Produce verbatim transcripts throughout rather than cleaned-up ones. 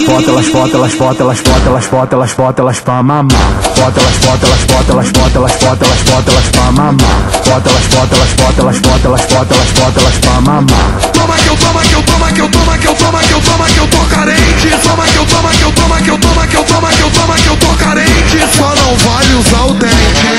bota elas, bota elas, bota elas, bota elas, bota elas, bota elas pra mamar. Bota elas, bota elas, bota elas, bota elas, bota elas, bota elas pra mamar. Bota elas, bota elas, bota elas, bota elas, bota elas, bota elas pra mamar. Toma que eu toma que eu toma que eu toma que eu toma que eu toma que eu tô carente. Toma que eu toma que eu toma que eu toma que eu toma que eu toma que eu tô carente. Só não vale usar o dente.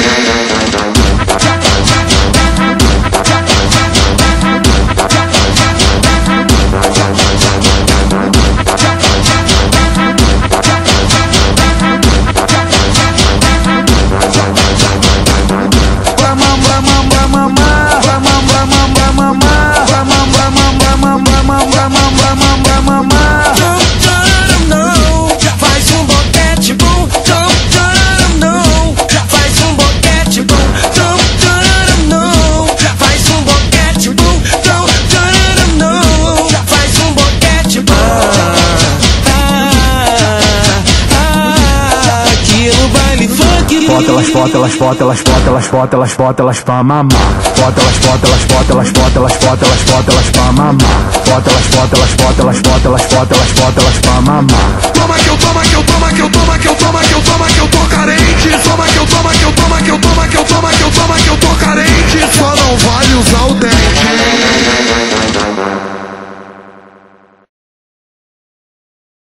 Bota elas, bota elas, bota elas, bota elas, bota elas, bota elas pra mamar. Bota elas, bota elas, bota elas, bota elas, bota elas, bota elas pra mamar. Bota elas, bota elas, bota elas, bota elas, bota elas, bota elas pra mamar. Toma que eu toma que eu toma